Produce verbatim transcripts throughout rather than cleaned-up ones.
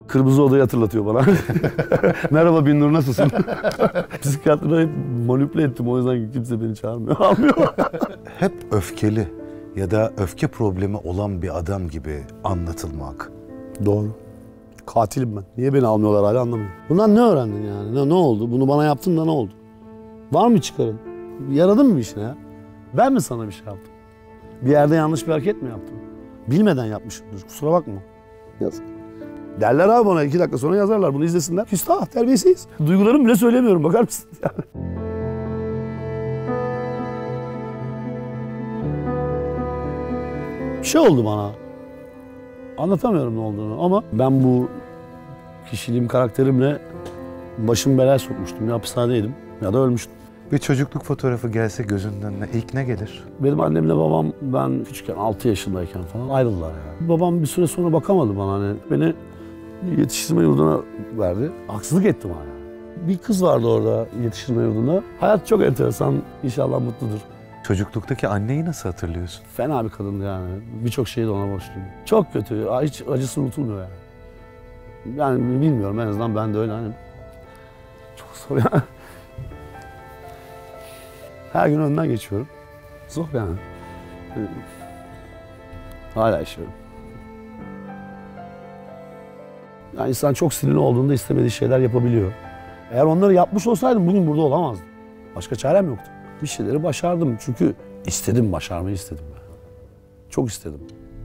Kırmızı Oda'yı hatırlatıyor bana. Merhaba Binnur, nasılsın? Psikiyatrına hep manipüle ettim, o yüzden kimse beni çağırmıyor, almıyor. Hep öfkeli ya da öfke problemi olan bir adam gibi anlatılmak. Doğru. Katilim ben. Niye beni almıyorlar hala anlamıyorum. Bundan ne öğrendin yani? Ne, ne oldu? Bunu bana yaptın da ne oldu? Var mı çıkarın? Yaradın mı işine ya? Ben mi sana bir şey yaptım? Bir yerde yanlış bir hareket mi yaptım? Bilmeden yapmışımdır. Kusura bakma. Yaz. Derler abi bana, iki dakika sonra yazarlar. Bunu izlesinler. Küstah, terbiyesiz. Duygularımı bile söylemiyorum. Bakar mısın? Yani. Bir şey oldu bana. Anlatamıyorum ne olduğunu ama ben bu kişiliğim, karakterimle başım belaya sokmuştum. Ya hapishanedeydim ya da ölmüştüm. Bir çocukluk fotoğrafı gelse gözünün önüne ilk ne gelir? Benim annemle babam ben küçükken, altı yaşındayken falan ayrıldılar yani. Babam bir süre sonra bakamadı bana, hani beni yetiştirme yurduna verdi. Haksızlık ettim hala. Bir kız vardı orada yetiştirme yurdunda. Hayat çok enteresan, inşallah mutludur. Çocukluktaki anneyi nasıl hatırlıyorsun? Fena bir kadındı yani. Birçok şeyi de ona borçluyum. Çok kötü, hiç acısı unutulmuyor yani. Yani bilmiyorum, en azından ben de öyle hani. Çok zor yani. Her gün önünden geçiyorum. Zor yani. Hala yaşıyorum. Yani insan çok sinirli olduğunda istemediği şeyler yapabiliyor. Eğer onları yapmış olsaydım bugün burada olamazdım. Başka çarem yoktu. Bir şeyleri başardım çünkü istedim, başarmayı istedim ben. Çok istedim.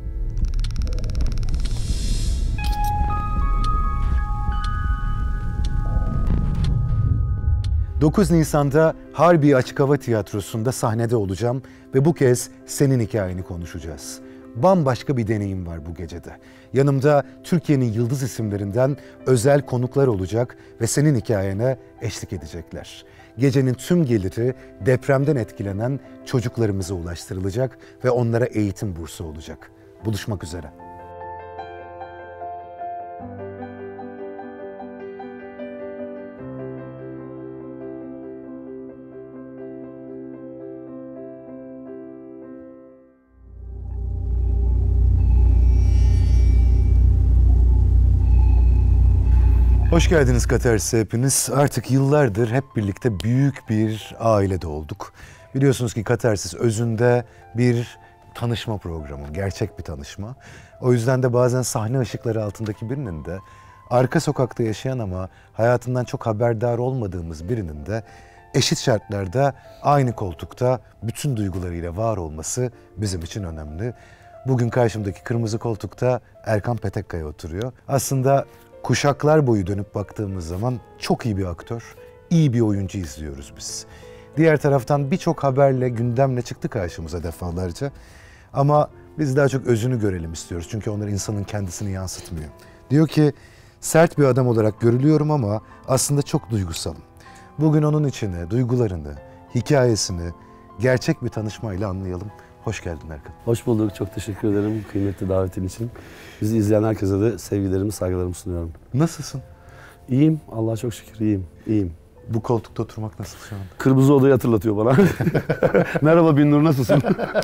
dokuz Nisan'da Harbiye Açık Hava Tiyatrosu'nda sahnede olacağım ve bu kez senin hikayeni konuşacağız. Bambaşka bir deneyim var bu gecede. Yanımda Türkiye'nin yıldız isimlerinden özel konuklar olacak ve senin hikayene eşlik edecekler. Gecenin tüm geliri depremden etkilenen çocuklarımıza ulaştırılacak ve onlara eğitim bursu olacak. Buluşmak üzere. Hoş geldiniz Katarsis'e hepiniz. Artık yıllardır hep birlikte büyük bir ailede olduk. Biliyorsunuz ki Katarsis özünde bir tanışma programı, gerçek bir tanışma. O yüzden de bazen sahne ışıkları altındaki birinin de arka sokakta yaşayan ama hayatından çok haberdar olmadığımız birinin de eşit şartlarda aynı koltukta bütün duygularıyla var olması bizim için önemli. Bugün karşımdaki kırmızı koltukta Erkan Petekkaya oturuyor. Aslında kuşaklar boyu dönüp baktığımız zaman çok iyi bir aktör, iyi bir oyuncu izliyoruz biz. Diğer taraftan birçok haberle, gündemle çıktı karşımıza defalarca. Ama biz daha çok özünü görelim istiyoruz. Çünkü onlar insanın kendisini yansıtmıyor. Diyor ki, sert bir adam olarak görülüyorum ama aslında çok duygusalım. Bugün onun içine, duygularını, hikayesini gerçek bir tanışmayla anlayalım. Hoş geldin Erkan. Hoş bulduk. Çok teşekkür ederim kıymetli davetin için. Bizi izleyen herkese de sevgilerimi, saygılarımı sunuyorum. Nasılsın? İyiyim. Allah'a çok şükür iyiyim. İyiyim. Bu koltukta oturmak nasıl şu an? Kırmızı Oda'yı hatırlatıyor bana. Merhaba Binnur, nasılsın?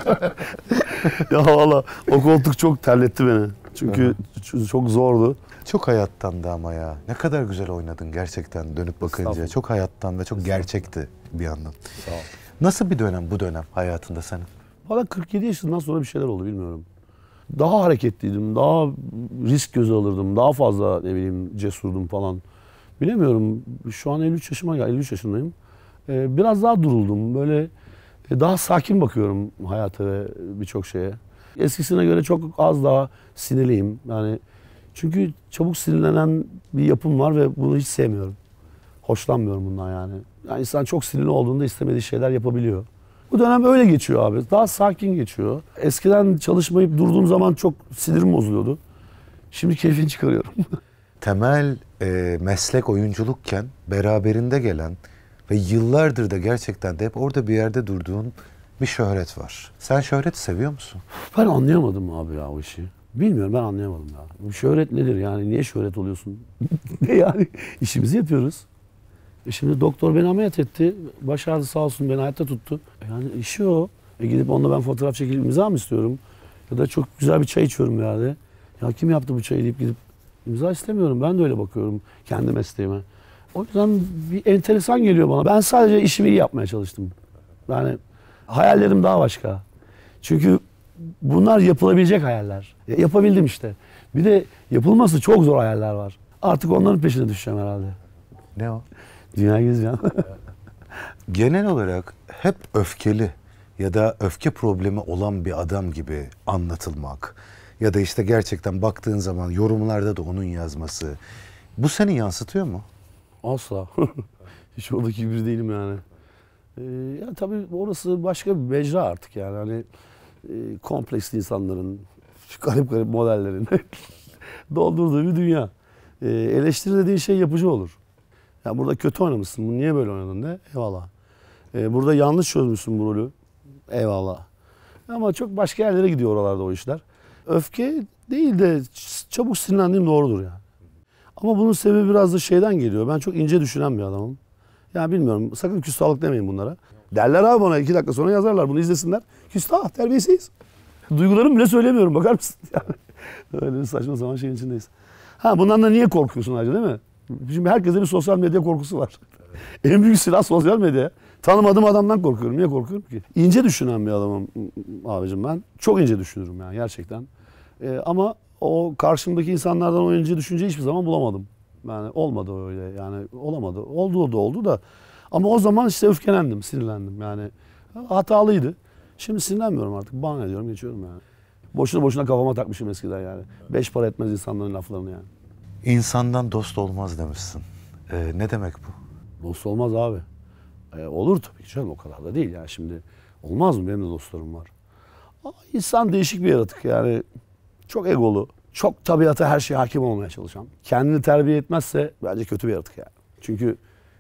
Ya valla o koltuk çok terletti beni. Çünkü çok zordu. Çok hayattandı ama ya. Ne kadar güzel oynadın gerçekten dönüp bakınca. Çok hayattan ve çok gerçekti bir yandan. Sağ ol. Nasıl bir dönem bu dönem hayatında senin? Valla kırk yedi yaşından sonra bir şeyler oldu, bilmiyorum. Daha hareketliydim, daha risk göze alırdım, daha fazla ne bileyim cesurdum falan. Bilemiyorum, şu an elli üç yaşıma geldim, elli üç yaşındayım. Ee, biraz daha duruldum, böyle daha sakin bakıyorum hayata ve birçok şeye. Eskisine göre çok az daha sinirliyim. Yani çünkü çabuk sinirlenen bir yapım var ve bunu hiç sevmiyorum. Hoşlanmıyorum bundan yani. Yani insan çok sinirli olduğunda istemediği şeyler yapabiliyor. Bu dönem öyle geçiyor abi. Daha sakin geçiyor. Eskiden çalışmayıp durduğum zaman çok sinirim bozuluyordu. Şimdi keyfini çıkarıyorum. Temel e, meslek oyunculukken beraberinde gelen ve yıllardır da gerçekten de hep orada bir yerde durduğun bir şöhret var. Sen şöhreti seviyor musun? Ben anlayamadım abi ya o işi. Bilmiyorum, ben anlayamadım ya. Bu şöhret nedir yani? Niye şöhret oluyorsun? Ne yani? İşimizi yapıyoruz. E şimdi doktor beni ameliyat etti. Başardı sağ olsun, beni hayatta tuttu. Yani işi o. E gidip onunla ben fotoğraf çekilip imza mı istiyorum? Ya da çok güzel bir çay içiyorum bir yerde. Ya kim yaptı bu çayı deyip gidip İmza istemiyorum. Ben de öyle bakıyorum kendi mesleğime. O yüzden bir enteresan geliyor bana. Ben sadece işimi iyi yapmaya çalıştım. Yani hayallerim daha başka. Çünkü bunlar yapılabilecek hayaller. Ya, yapabildim işte. Bir de yapılması çok zor hayaller var. Artık onların peşine düşeceğim herhalde. Ne o? Dünya gezeceğim. Genel olarak hep öfkeli ya da öfke problemi olan bir adam gibi anlatılmak ya da işte gerçekten baktığın zaman yorumlarda da onun yazması bu seni yansıtıyor mu? Asla. Hiç oradaki gibi değilim yani. Ee, ya tabii orası başka bir mecra artık yani. Hani e, kompleksli insanların, garip garip modellerin doldurduğu bir dünya. Ee, eleştiri dediğin şey yapıcı olur. Ya burada kötü oynamışsın. Bunu niye böyle oynadın de? Eyvallah. Ee, burada yanlış çözmüşsün bu rolü. Eyvallah. Ama çok başka yerlere gidiyor oralarda o işler. Öfke değil de çabuk sinirlendiğim doğrudur yani. Ama bunun sebebi biraz da şeyden geliyor. Ben çok ince düşünen bir adamım. Ya bilmiyorum, sakın küstahlık demeyin bunlara. Derler abi bana, iki dakika sonra yazarlar, bunu izlesinler. Küstah, terbiyesiz. Duygularımı bile söylemiyorum, bakar mısın? Yani öyle bir saçma sapan şeyin içindeyiz. Ha, bundan da niye korkuyorsun ayrıca, değil mi? Şimdi herkese bir sosyal medya korkusu var. Evet. En büyük silah sosyal medya. Tanımadığım adamdan korkuyorum. Niye korkuyorum ki? İnce düşünen bir adamım abicim ben. Çok ince düşünürüm yani gerçekten. Ee, ama o karşımdaki insanlardan o ince düşünceyi hiçbir zaman bulamadım. Yani olmadı öyle yani, olamadı. Oldu da oldu da. Ama o zaman işte öfkelendim, sinirlendim yani. Hatalıydı. Şimdi sinirlenmiyorum artık. Bahane ediyorum, geçiyorum yani. Boşuna boşuna kafama takmışım eskiden yani. Beş para etmez insanların laflarını yani. İnsandan dost olmaz demişsin. Ee, ne demek bu? Dost olmaz abi. Ee, olur tabii ki canım, o kadar da değil yani şimdi. Olmaz mı? Benim de dostlarım var. Ama insan değişik bir yaratık yani. Çok egolu, çok tabiata her şeye hakim olmaya çalışan. Kendini terbiye etmezse bence kötü bir yaratık yani. Çünkü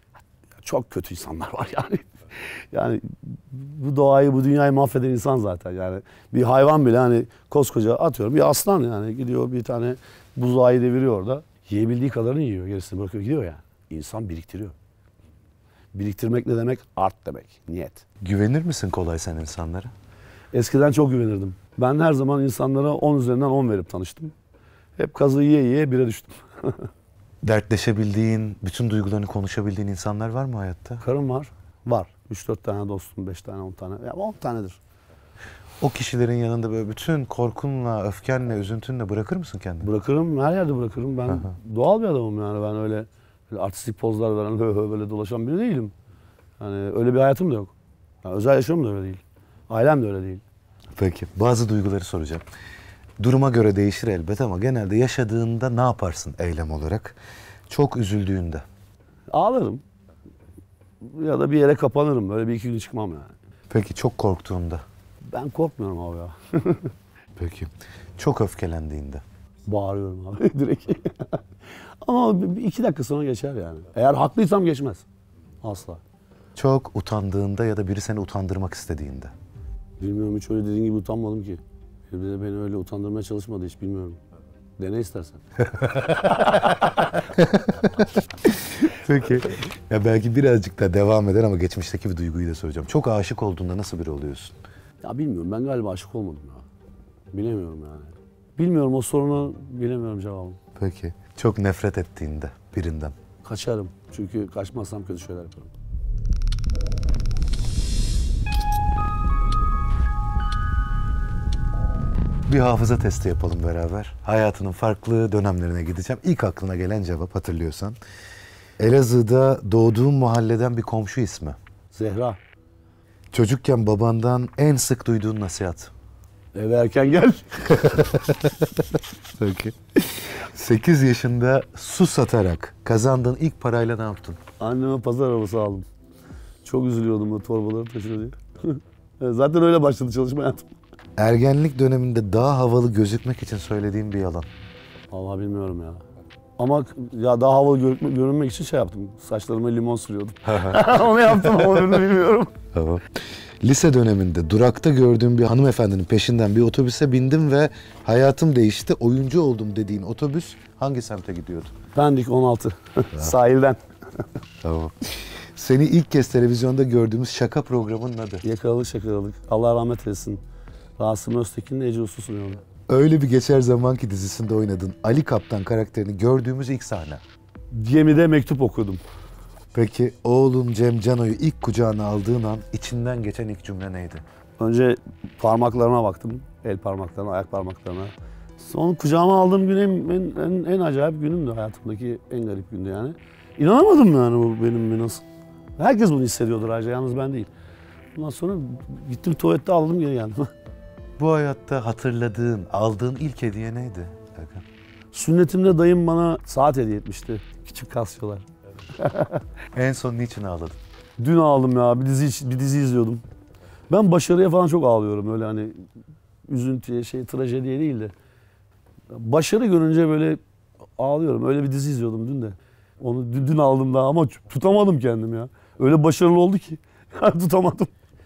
çok kötü insanlar var yani. Yani bu doğayı, bu dünyayı mahveden insan zaten yani. Bir hayvan bile hani koskoca atıyorum bir aslan yani gidiyor bir tane buzağıyı deviriyor orada. Yiyebildiği kadarını yiyor, gerisini bırakıyor gidiyor yani. İnsan biriktiriyor. Biriktirmek ne demek? Art demek, niyet. Güvenir misin kolay sen insanlara? Eskiden çok güvenirdim. Ben her zaman insanlara on üzerinden on verip tanıştım. Hep kazı yiye yiye bire düştüm. Dertleşebildiğin, bütün duygularını konuşabildiğin insanlar var mı hayatta? Karım var. Var. üç dört tane dostum, beş tane, on tane. Ya on tanedir. O kişilerin yanında böyle bütün korkunla, öfkenle, üzüntünle bırakır mısın kendini? Bırakırım, her yerde bırakırım. Ben Aha. doğal bir adamım yani. Ben öyle, öyle artistik pozlar veren, böyle dolaşan biri değilim. Yani öyle bir hayatım da yok. Yani özel yaşamım da öyle değil. Ailem de öyle değil. Peki, bazı duyguları soracağım. Duruma göre değişir elbet ama genelde yaşadığında ne yaparsın eylem olarak? Çok üzüldüğünde. Ağlarım. Ya da bir yere kapanırım. Böyle bir iki gün çıkmam yani. Peki, çok korktuğunda? Ben korkmuyorum abi ya. Peki, çok öfkelendiğinde? Bağırıyorum abi direkt. Ama bir iki dakika sonra geçer yani. Eğer haklıysam geçmez. Asla. Çok utandığında ya da biri seni utandırmak istediğinde? Bilmiyorum, hiç öyle dediğin gibi utanmadım ki. Bir de beni öyle utandırmaya çalışmadı, hiç bilmiyorum. Dene istersen. Peki. Ya belki birazcık da devam eder ama geçmişteki bir duyguyu da soracağım. Çok aşık olduğunda nasıl biri oluyorsun? Ya bilmiyorum, ben galiba aşık olmadım ya. Bilemiyorum yani. Bilmiyorum, o sorunu bilemiyorum cevabını. Peki. Çok nefret ettiğinde birinden? Kaçarım. Çünkü kaçmazsam kötü şeyler yaparım. Bir hafıza testi yapalım beraber. Hayatının farklı dönemlerine gideceğim. İlk aklına gelen cevap, hatırlıyorsan. Elazığ'da doğduğun mahalleden bir komşu ismi. Zehra. Çocukken babandan en sık duyduğun nasihat. Eve erken gel. Peki. sekiz yaşında su satarak kazandığın ilk parayla ne yaptın? Anneme pazar arabası aldım. Çok üzülüyordum o torbaları taşıyor diye. Zaten öyle başladı çalışma hayatım. Ergenlik döneminde daha havalı gözükmek için söylediğim bir yalan. Vallahi bilmiyorum ya. Ama ya daha havalı görünmek, görünmek için şey yaptım. Saçlarıma limon sürüyordum. Onu yaptım ama onu bilmiyorum. Tamam. Lise döneminde durakta gördüğüm bir hanımefendinin peşinden bir otobüse bindim ve hayatım değişti, oyuncu oldum dediğin otobüs hangi semte gidiyordu? Pendik on altı. Sahilden. Tamam. Seni ilk kez televizyonda gördüğümüz şaka programının adı? Yakaladık şakaladık. Allah rahmet eylesin. Rasim Öztekin'le Ece Uslu sunuyordu. Öyle bir Geçer Zamanki dizisinde oynadığın Ali Kaptan karakterini gördüğümüz ilk sahne. Gemide mektup okudum. Peki oğlun Cem Cano'yu ilk kucağına aldığın an içinden geçen ilk cümle neydi? Önce parmaklarına baktım. El parmaklarına, ayak parmaklarına. Sonra kucağıma aldığım gün en, en, en, en acayip günümdü. Hayatımdaki en garip gündü yani. İnanamadım yani bu benim mi nasıl. Herkes bunu hissediyordur ayrıca, yalnız ben değil. Ondan sonra gittim tuvalette aldım geri geldim. Bu hayatta hatırladığın, aldığın ilk hediye neydi Erkan? Sünnetimde dayım bana saat hediye etmişti. Küçük Casio'lar. En son niçin ağladın? Dün aldım ya, bir dizi bir dizi izliyordum. Ben başarıya falan çok ağlıyorum, öyle hani üzüntüye, şey, trajediye değil de. Başarı görünce böyle ağlıyorum. Öyle bir dizi izliyordum dün de. Onu dün, dün aldım daha ama tutamadım kendim ya. Öyle başarılı oldu ki tutamadım.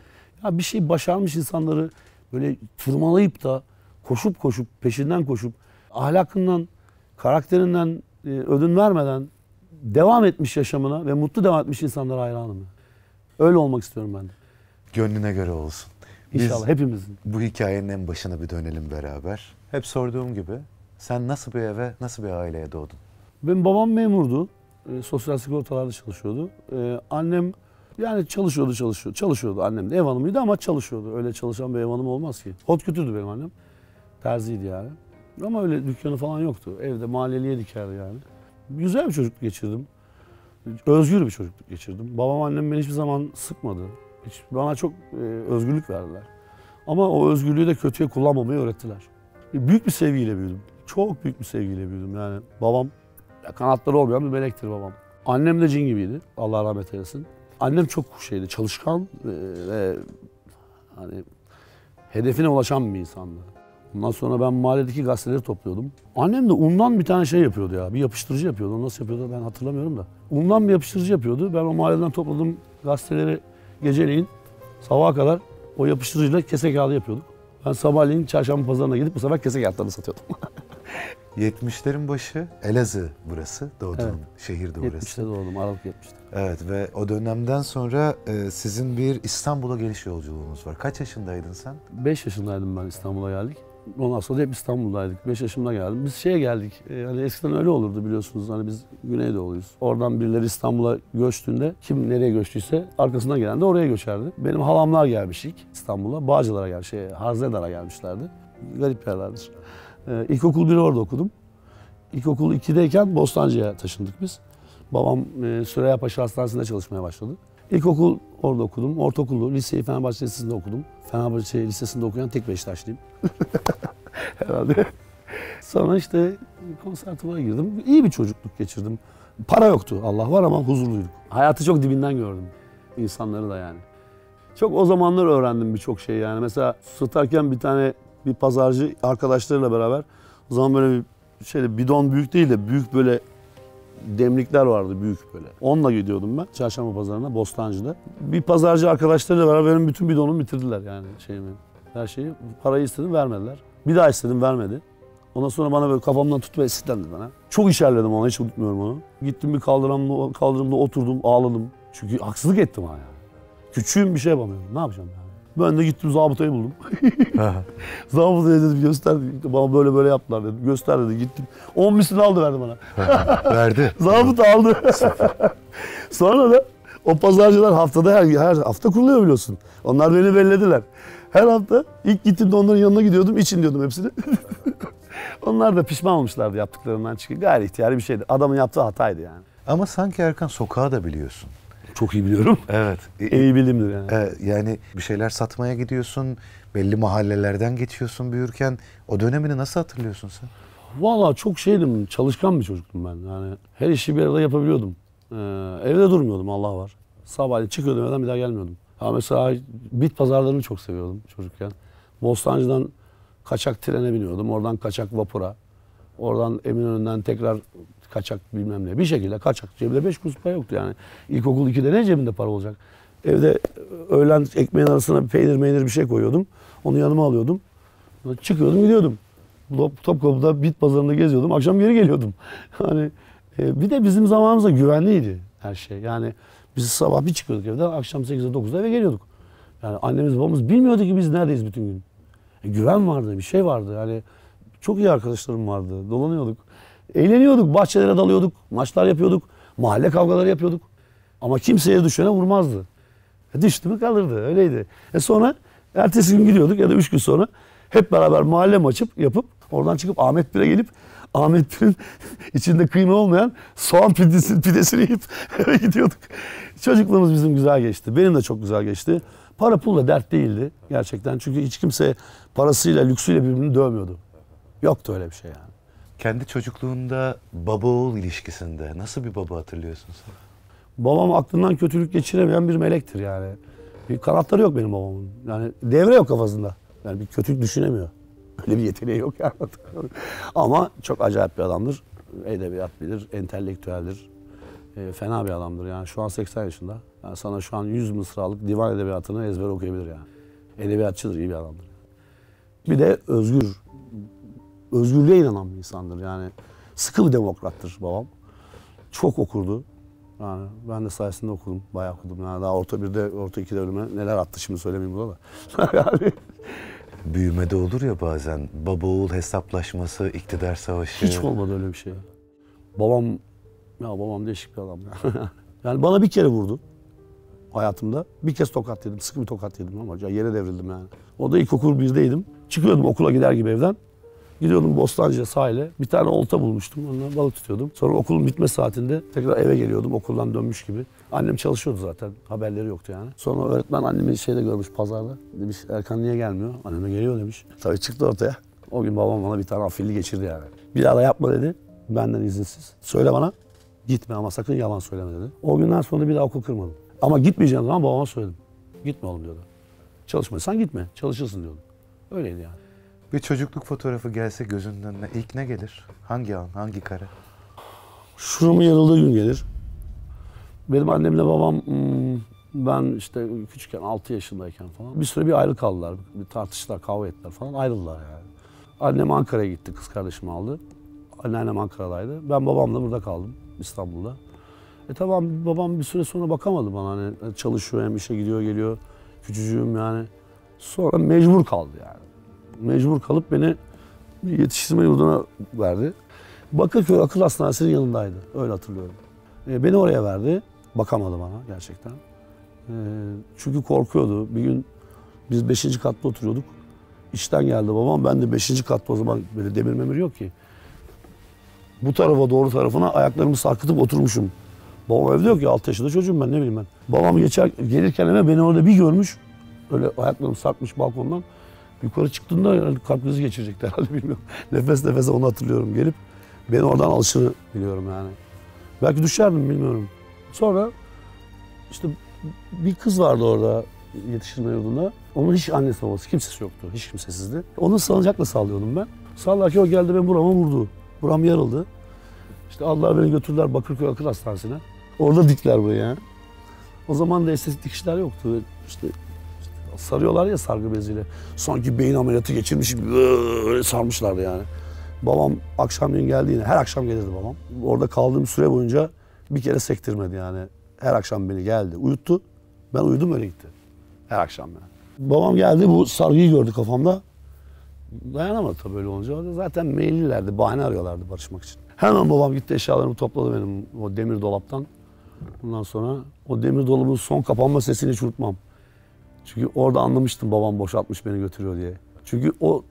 Ya bir şey başarmış insanları böyle tırmalayıp da koşup koşup peşinden koşup ahlakından, karakterinden e, ödün vermeden devam etmiş yaşamına ve mutlu devam etmiş insanlara hayranım. Öyle olmak istiyorum ben de. Gönlüne göre olsun. İnşallah Biz hepimizin. bu hikayenin en başına bir dönelim beraber. Hep sorduğum gibi sen nasıl bir eve, nasıl bir aileye doğdun? Benim babam memurdu. E, sosyal sigortalarda çalışıyordu. E, annem yani çalışıyordu çalışıyordu. Çalışıyordu annem de. Ev hanımıydı ama çalışıyordu. Öyle çalışan bir ev hanımı olmaz ki. Hot kötüydü benim annem. Terziydi yani. Ama öyle dükkanı falan yoktu. Evde mahalleliye dikerdi yani. Güzel bir çocukluk geçirdim. Özgür bir çocukluk geçirdim. Babam annem beni hiçbir zaman sıkmadı. Hiç, bana çok e, özgürlük verdiler. Ama o özgürlüğü de kötüye kullanmamayı öğrettiler. Büyük bir sevgiyle büyüdüm. Çok büyük bir sevgiyle büyüdüm yani. Babam ya kanatları olmayan bir melektir babam. Annem de cin gibiydi. Allah rahmet eylesin. Annem çok şeydi, çalışkan ve, ve hani hedefine ulaşan bir insandı. Ondan sonra ben mahalledeki gazeteleri topluyordum. Annem de undan bir tane şey yapıyordu ya. Bir yapıştırıcı yapıyordu. Onu nasıl yapıyordu ben hatırlamıyorum da. Undan bir yapıştırıcı yapıyordu. Ben o mahalleden topladığım gazeteleri geceleyin sabaha kadar o yapıştırıcıyla kese kağıdı yapıyorduk. Ben sabahleyin çarşamba pazarına gidip bu sefer kese kağıtlarını satıyordum. yetmişlerin başı Elazığ burası. Doğduğun Evet. şehirde orası. yetmişte doğdum, Aralık yetmişte. Evet ve o dönemden sonra e, sizin bir İstanbul'a geliş yolculuğunuz var. Kaç yaşındaydın sen? beş yaşındaydım ben, İstanbul'a geldik. Ondan sonra da hep İstanbul'daydık. beş yaşımda geldim. Biz şeye geldik. E, hani eskiden öyle olurdu biliyorsunuz. Hani biz Güneydoğuluyuz. Oradan birileri İstanbul'a göçtüğünde kim nereye göçtüyse arkasından gelen de oraya göçerdi. Benim halamlar gelmiş ilk İstanbul'a. Bağcılar'a gelmiş. Şey, Harzedar'a gelmişlerdi. Garip yerlerdir. E, İlkokul biri orada okudum. İlkokul ikideyken Bostancı'ya taşındık biz. Babam e, Süreyya Paşa Hastanesi'nde çalışmaya başladı. İlkokul orada okudum. Ortaokulu, liseyi Fenerbahçe Lisesi'nde okudum. Fenerbahçe Lisesi'nde okuyan tek Beşiktaşlıyım. Herhalde. Sonra işte konservatuvara girdim. İyi bir çocukluk geçirdim. Para yoktu, Allah var ama huzurluyduk. Hayatı çok dibinden gördüm. İnsanları da yani. Çok o zamanlar öğrendim birçok şey yani. Mesela satarken bir tane bir pazarcı arkadaşlarıyla beraber o zaman böyle bir şeyde bidon büyük değil de büyük böyle demlikler vardı büyük böyle. Onunla gidiyordum ben çarşamba pazarına Bostancı'da. Bir pazarcı arkadaşlarıyla beraber benim bütün bidonumu bitirdiler yani şeyimi. Her şeyi, parayı istedim vermediler. Bir daha istedim vermedi. Ondan sonra bana böyle kafamdan tut ve esitlendi bana. Çok içerledim ona, hiç unutmuyorum onu. Gittim bir kaldıramda, kaldırımda oturdum, ağladım. Çünkü haksızlık ettim ona yani. Küçüğüm, bir şey yapamıyorum. Ne yapacağım yani? Ben de gittim zabıtayı buldum. Zabıtaya dedim göster, bana böyle böyle yaptılar dedim. Göster dedi, gittim. on mislini aldı verdi bana. Verdi. Zabıta aldı. Sonra da o pazarcılar haftada her, her hafta kuruluyor biliyorsun. Onlar beni bellediler. Her hafta ilk gittiğimde onların yanına gidiyordum, için diyordum hepsini. Onlar da pişman olmuşlardı yaptıklarından çünkü gayri ihtiyari bir şeydi. Adamın yaptığı hataydı yani. Ama sanki Erkan sokağı da biliyorsun. Çok iyi biliyorum. Evet. İyi bilimdir yani. E, yani bir şeyler satmaya gidiyorsun, belli mahallelerden geçiyorsun büyürken. O dönemini nasıl hatırlıyorsun sen? Vallahi çok şeydim, çalışkan bir çocuktum ben. Yani her işi bir arada yapabiliyordum. Ee, evde durmuyordum, Allah var. Sabahleyin çıkıyordum evden, bir daha gelmiyordum. Ha mesela bit pazarlarını çok seviyordum çocukken. Bostancı'dan kaçak trene biniyordum, oradan kaçak vapura. Oradan Eminönü'nden tekrar kaçak bilmem ne. Bir şekilde kaçak. Cebimde beş kuruş para yoktu yani. İlkokul ikide ne cebimde para olacak? Evde öğlen ekmeğin arasına bir peynir meynir bir şey koyuyordum. Onu yanıma alıyordum. Çıkıyordum gidiyordum. Topkapı'da bit pazarında geziyordum. Akşam geri geliyordum. Hani e, bir de bizim zamanımızda güvenliydi her şey. Yani biz sabah bir çıkıyorduk evden, akşam sekizde dokuzda eve geliyorduk. Yani annemiz babamız bilmiyordu ki biz neredeyiz bütün gün. E, güven vardı, bir şey vardı. Yani Çok iyi arkadaşlarım vardı. Dolanıyorduk. Eğleniyorduk. Bahçelere dalıyorduk. Maçlar yapıyorduk. Mahalle kavgaları yapıyorduk. Ama kimseye düşene vurmazdı. E düştü mü kalırdı. Öyleydi. E sonra ertesi gün gidiyorduk ya da üç gün sonra hep beraber mahalle maçı yapıp oradan çıkıp Ahmet Bir'e gelip Ahmet Bir'in içinde kıyma olmayan soğan pidesini, pidesini yiyip eve gidiyorduk. Çocukluğumuz bizim güzel geçti. Benim de çok güzel geçti. Para pulla dert değildi gerçekten. Çünkü hiç kimse parasıyla, lüksüyle birbirini dövmüyordu. Yoktu öyle bir şey yani. Kendi çocukluğunda baba oğul ilişkisinde nasıl bir baba hatırlıyorsun sen? Babam aklından kötülük geçiremeyen bir melektir yani. Bir kanatları yok benim babamın. Yani devre yok kafasında. Yani bir kötülük düşünemiyor. Öyle bir yeteneği yok yani. Ama çok acayip bir adamdır. Edebiyat bilir, entelektüeldir. E, fena bir adamdır yani. Şu an seksen yaşında. Yani sana şu an yüz mısralık divan edebiyatını ezber okuyabilir yani. Edebiyatçıdır, iyi bir adamdır. Bir de özgür. Özgürlüğe inanan bir insandır yani. Sıkı bir demokrattır babam. Çok okurdu. Yani ben de sayesinde okudum, bayağı okudum. Yani daha orta birde, orta ikide önüme neler attı şimdi söylemeyeyim burada da. yani. Büyümede olur ya bazen baba oğul hesaplaşması, iktidar savaşı. Hiç olmadı öyle bir şey. Babam, ya babam değişik bir adam ya. Yani bana bir kere vurdu hayatımda. Bir kez tokat yedim, sıkı bir tokat yedim ama ya yere devrildim yani. O da ilkokul birdeydim. Çıkıyordum okula gider gibi evden. Gidiyordum Bostancı'ya sahile. Bir tane olta bulmuştum. Onunla balık tutuyordum. Sonra okulun bitme saatinde tekrar eve geliyordum. Okuldan dönmüş gibi. Annem çalışıyordu zaten. Haberleri yoktu yani. Sonra öğretmen annemi şeyde görmüş pazarda. Demiş Erkan niye gelmiyor? Anneme geliyor demiş. Tabii çıktı ortaya. O gün babam bana bir tane afilli geçirdi yani. Bir daha da yapma dedi. Benden izinsiz. Söyle bana. Gitme ama sakın yalan söyleme dedi. O günden sonra bir daha okul kırmadım. Ama gitmeyeceğim zaman babama söyledim. Gitme oğlum diyordu. Çalışmıyorsan gitme. Çalışırsın diyordu. Öyleydi yani. Bir çocukluk fotoğrafı gelse gözünün önüne ilk ne gelir? Hangi an, hangi kare? Şuramın yarıldığı gün gelir. Benim annemle babam hmm, ben işte küçükken altı yaşındayken falan bir süre bir ayrı kaldılar. Bir tartıştılar, kavga ettiler falan ayrıldılar yani. Annem Ankara'ya gitti, kız kardeşimi aldı. Anneannem Ankara'daydı. Ben babamla burada kaldım İstanbul'da. E tamam babam bir süre sonra bakamadı bana hani çalışıyor hem işe gidiyor geliyor. Küçücüğüm yani. Sonra mecbur kaldı yani. Mecbur kalıp beni yetiştirme yurduna verdi. Bakırköy Akıl Hastanesi'nin yanındaydı. Öyle hatırlıyorum. E, beni oraya verdi. Bakamadı bana gerçekten. E, çünkü korkuyordu. Bir gün biz beşinci katta oturuyorduk. İşten geldi babam. Ben de beşinci katta o zaman böyle demir memir yok ki. Bu tarafa doğru tarafına ayaklarımı sarkıtıp oturmuşum. Babam evde yok ya altı yaşında çocuğum ben ne bileyim ben. Babam geçer, gelirken eve beni orada bir görmüş. Öyle ayaklarım sarkmış balkondan. Yukarı çıktığında yani kalp krizi geçirecekti herhalde bilmiyorum. Nefes nefese onu hatırlıyorum gelip. Beni oradan alışını biliyorum yani. Belki düşerdim bilmiyorum. Sonra işte bir kız vardı orada yetiştirme yurdunda. Onun hiç annesi babası kimsesi yoktu. Hiç kimsesizdi. Onu salıncakla sallıyordum ben. Sallarken o geldi ben burama vurdu. Buram yarıldı. İşte aldılar beni götürdüler Bakırköy Akıl Hastanesi'ne. Orada diktiler buraya yani. O zaman da estetik dikişler yoktu. İşte sarıyorlar ya sargı beziyle. Sanki beyin ameliyatı geçirmiş gibi böyle sarmışlardı yani. Babam akşamleyin geldiğinde, her akşam gelirdi babam. Orada kaldığım süre boyunca bir kere sektirmedi yani. Her akşam beni geldi, uyuttu. Ben uyudum öyle gitti. Her akşam yani. Babam geldi bu sargıyı gördü kafamda. Dayanamadı tabii böyle olunca. Zaten meyillilerdi, bahane arıyorlardı barışmak için. Hemen babam gitti eşyalarımı topladı benim o demir dolaptan. Ondan sonra o demir dolabın son kapanma sesini hiç unutmam. Çünkü orada anlamıştım babam boşaltmış beni götürüyor diye. Çünkü o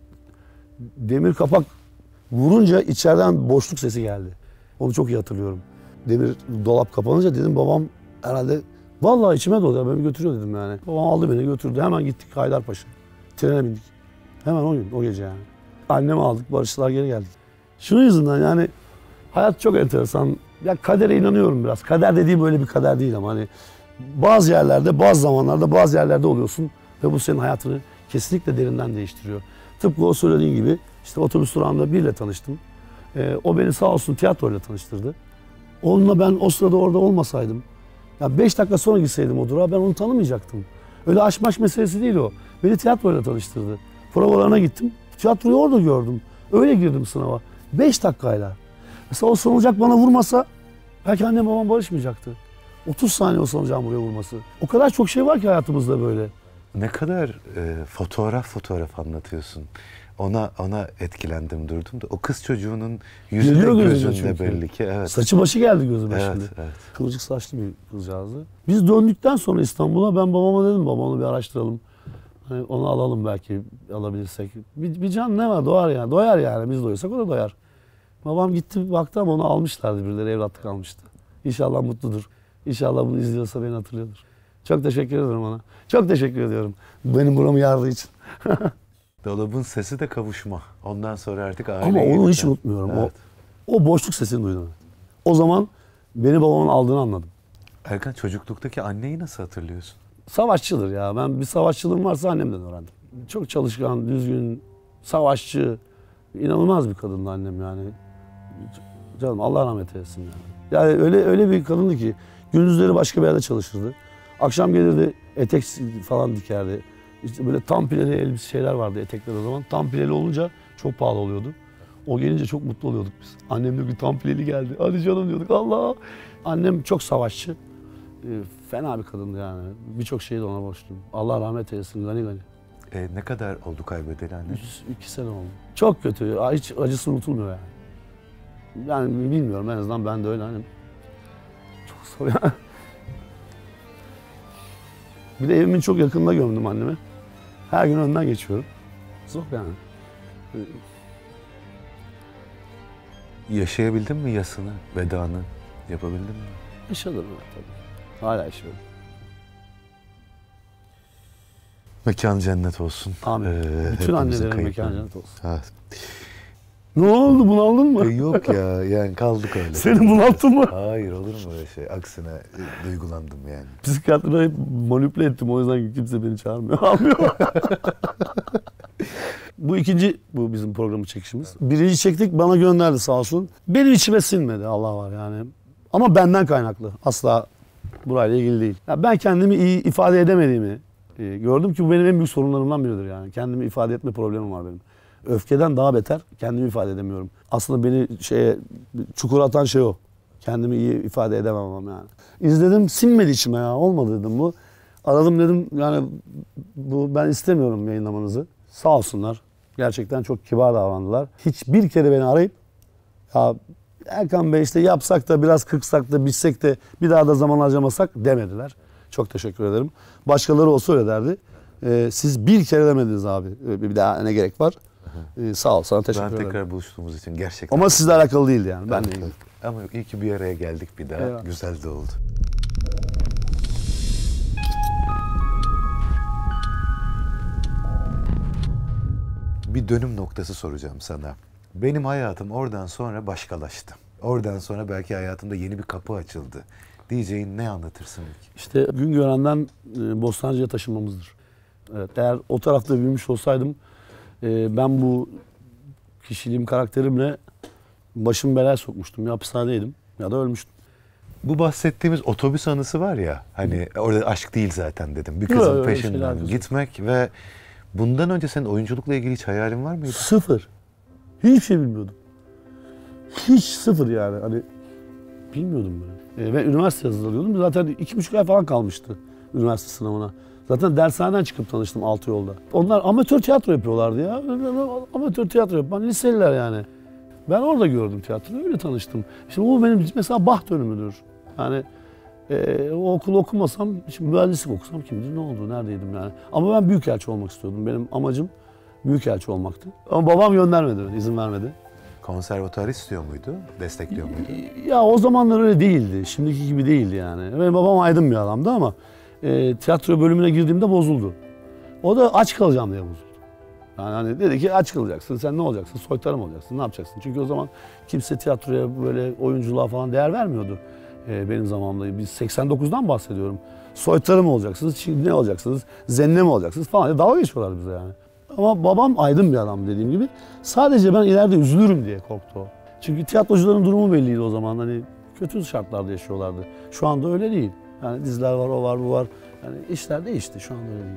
demir kapak vurunca içeriden boşluk sesi geldi. Onu çok iyi hatırlıyorum. Demir dolap kapanınca dedim babam herhalde vallahi içime doğdu beni götürüyor dedim yani. Babam aldı beni götürdü. Hemen gittik Haydarpaşa. Trene bindik. Hemen o gün, o gece yani. Annemi aldık, barıştılar, geri geldik. Şunun yüzünden yani hayat çok enteresan. Ya kadere inanıyorum biraz. Kader dediğim öyle bir kader değil ama hani bazı yerlerde, bazı zamanlarda, bazı yerlerde oluyorsun ve bu senin hayatını kesinlikle derinden değiştiriyor. Tıpkı o söylediğin gibi işte otobüs durağında biriyle tanıştım. Ee, o beni sağ olsun tiyatroyla tanıştırdı. Onunla ben o sırada orada olmasaydım, ya beş dakika sonra gitseydim o durağa ben onu tanımayacaktım. Öyle aşk maş meselesi değil o. Beni tiyatroyla tanıştırdı. Provalarına gittim. Tiyatroyu orada gördüm. Öyle girdim sınava. Beş dakikayla. Mesela o salıncak bana vurmasa belki annem babam barışmayacaktı. otuz saniye o salıncağın buraya vurması. O kadar çok şey var ki hayatımızda böyle. Ne kadar e, fotoğraf fotoğraf anlatıyorsun. Ona ona etkilendim durdum da o kız çocuğunun yüzü de Geliyor gözüne gözünde çünkü. belli ki. Evet. Saçı başı geldi gözüme Evet, şimdi. evet. Kıvırcık saçlı bir kızcağızdı. Biz döndükten sonra İstanbul'a ben babama dedim, baba onu bir araştıralım. Hani onu alalım belki alabilirsek. Bir, bir can ne var, doğar yani. Doyar yani, biz doyursak o da doyar. Babam gitti baktı ama onu almışlardı, birileri evlatlık almıştı. İnşallah mutludur. İnşallah bunu izliyorsa beni hatırlıyordur. Çok teşekkür ederim ona. Çok teşekkür ediyorum benim buramı yardığı için. Dolabın sesi de kavuşma. Ondan sonra artık aile. Ama onu hiç unutmuyorum. Evet. O, o boşluk sesini duydum. O zaman beni babamın aldığını anladım. Erkan, çocukluktaki anneyi nasıl hatırlıyorsun? Savaşçıdır ya. Ben bir savaşçılığım varsa annemden öğrendim. Çok çalışkan, düzgün, savaşçı. İnanılmaz bir kadındı annem yani. Canım Allah rahmet eylesin yani. Yani öyle öyle bir kadındı ki gündüzleri başka bir yerde çalışırdı. Akşam gelirdi etek falan dikerdi. İşte böyle tam pileli elbise şeyler vardı etekler o zaman. Tam pileli olunca çok pahalı oluyordu. O gelince çok mutlu oluyorduk biz. Annem diyor ki tam pileli geldi. Hadi canım diyorduk Allah. Annem çok savaşçı. E, fena bir kadındı yani. Birçok şeyi de ona borçluyum. Allah rahmet eylesin gani gani. E, ne kadar oldu kaybedeli anne? İki, iki sene oldu. Çok kötü. Hiç acısı unutulmuyor yani. Yani bilmiyorum en azından ben de öyle hani. Çok zor ya. Bir de evimin çok yakınında gömdüm annemi. Her gün önden geçiyorum. Zor yani. Yaşayabildin mi yasını, vedanı? Yapabildin mi? Yaşadım ben tabii. Hala yaşıyorum. Mekan cennet olsun. Amin. Ee, Bütün hepimizin annelerin kayıpları. mekanı cennet olsun. Evet. Ne oldu, bunaldın E, mı? yok ya, yani kaldık öyle. Seni bunalttın mı? Hayır, olur mu öyle şey? Aksine e, duygulandım yani. Psikiyatrına hep manipüle ettim, o yüzden kimse beni çağırmıyor, almıyor. Bu ikinci, bu bizim programı çekişimiz. Birinci çektik, bana gönderdi sağ olsun. Benim içime sinmedi, Allah var yani. Ama benden kaynaklı, asla burayla ilgili değil. Ya ben kendimi iyi ifade edemediğimi e, gördüm ki bu benim en büyük sorunlarımdan biridir yani. Kendimi ifade etme problemim var benim. Öfkeden daha beter, kendimi ifade edemiyorum. Aslında beni şeye, çukura atan şey o. Kendimi iyi ifade edememem yani. İzledim, sinmedi içime ya, olmadı dedim bu. Aradım dedim yani bu ben istemiyorum yayınlamanızı. Sağ olsunlar. Gerçekten çok kibar davrandılar. Hiçbir kere beni arayıp ya Erkan Bey işte yapsak da biraz kırksak da bitsek de bir daha da zaman harcamasak demediler. Çok teşekkür ederim. Başkaları olsa öyle derdi. Ee, siz bir kere demediniz abi. Bir daha ne gerek var? Ee, sağ ol, sana teşekkür Ben ederim. tekrar buluştuğumuz için gerçekten. Ama sizle alakalı değildi yani. Ben de Evet, evet. Ama iyi ki bir araya geldik bir daha. Evet. Güzel de oldu. Bir dönüm noktası soracağım sana. Benim hayatım oradan sonra başkalaştı. Oradan sonra belki hayatımda yeni bir kapı açıldı. Diyeceğin ne anlatırsın ilk? İşte Güngören'den e, Bostancı'ya taşınmamızdır. Evet, eğer o tarafta büyümüş olsaydım e, ben bu kişiliğim, karakterimle başımı belaya sokmuştum. Ya hapishanedeydim ya da ölmüştüm. Bu bahsettiğimiz otobüs anısı var ya, hani orada aşk değil zaten dedim. Bir Yok, kızın öyle peşinden şeyler yok. gitmek ve bundan önce senin oyunculukla ilgili hiç hayalin var mıydı? Sıfır. Hiçbir şey bilmiyordum. Hiç sıfır yani. Hani bilmiyordum ben. E, ben üniversite hazırlıyordum. Zaten iki buçuk ay falan kalmıştı üniversite sınavına. Zaten dershaneden çıkıp tanıştım altı yolda. Onlar amatör tiyatro yapıyorlardı ya. Amatör tiyatro yapan liseliler yani. Ben orada gördüm tiyatroyu, öyle tanıştım. Şimdi bu benim mesela baht dönümüdür. Yani e, o okulu okumasam, şimdi mühendislik okusam kim bilir ne oldu, neredeydim yani. Ama ben büyükelçi olmak istiyordum. Benim amacım büyükelçi olmaktı. Ama babam göndermedi beni, izin vermedi. Konservatuar istiyor muydu? Destekliyor muydu? Ya o zamanlar öyle değildi. Şimdiki gibi değildi yani. Benim babam aydın bir adamdı ama e, tiyatro bölümüne girdiğimde bozuldu. O da aç kalacağım diye bozuldu. Yani hani dedi ki aç kalacaksın, sen ne olacaksın, soytarı mı olacaksın, ne yapacaksın? Çünkü o zaman kimse tiyatroya böyle oyunculuğa falan değer vermiyordu ee, benim zamanımda. Biz seksen dokuzdan bahsediyorum. Soytarı mı olacaksınız, şimdi ne olacaksınız, zenne mi olacaksınız falan diye dalga geçiyorlar bize yani. Ama babam aydın bir adam dediğim gibi. Sadece ben ileride üzülürüm diye korktu o. Çünkü tiyatrocuların durumu belliydi o zaman. Hani kötü şartlarda yaşıyorlardı. Şu anda öyle değil. Yani diziler var, o var, bu var. Yani işler değişti, şu anda öyle değil.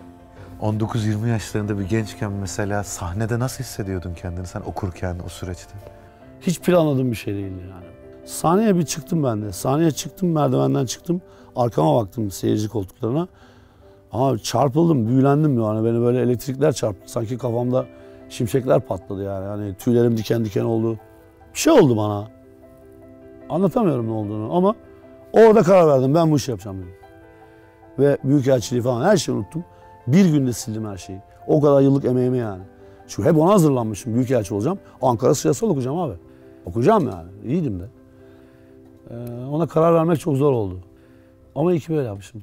on dokuz yirmi yaşlarında bir gençken mesela sahnede nasıl hissediyordun kendini sen okurken o süreçte? Hiç planladığım bir şey değildi yani. Sahneye bir çıktım ben de. Sahneye çıktım, merdivenden çıktım. Arkama baktım seyirci koltuklarına. Ama çarpıldım, büyülendim yani. Beni böyle elektrikler çarptı. Sanki kafamda şimşekler patladı yani. Hani tüylerim diken diken oldu. Bir şey oldu bana. Anlatamıyorum ne olduğunu ama orada karar verdim. Ben bu işi yapacağım dedim. Ve büyükelçiliği falan her şeyi unuttum. Bir günde sildim her şeyi. O kadar yıllık emeğimi yani. Çünkü hep ona hazırlanmışım. Büyükelçi olacağım. Ankara Siyasal okuyacağım abi. Okuyacağım yani. İyiydim de. Ee, ona karar vermek çok zor oldu. Ama iyi ki böyle yapmışım.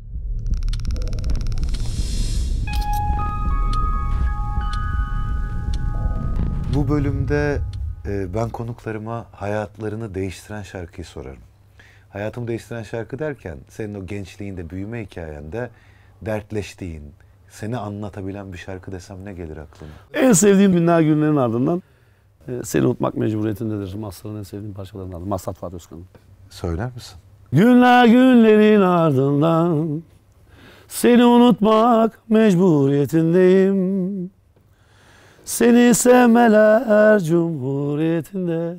Bu bölümde e, ben konuklarıma hayatlarını değiştiren şarkıyı sorarım. Hayatımı değiştiren şarkı derken senin o gençliğinde, büyüme hikayende dertleştiğin, seni anlatabilen bir şarkı desem ne gelir aklına? En sevdiğim günler günlerin ardından e, seni unutmak mecburiyetindedir. Mazhar'ın en sevdiğim parçalarından. Mazhar Fuat Özkan'ın. Söyler misin? Günler günlerin ardından seni unutmak mecburiyetindeyim. Seni sevmeler cumhuriyetinde.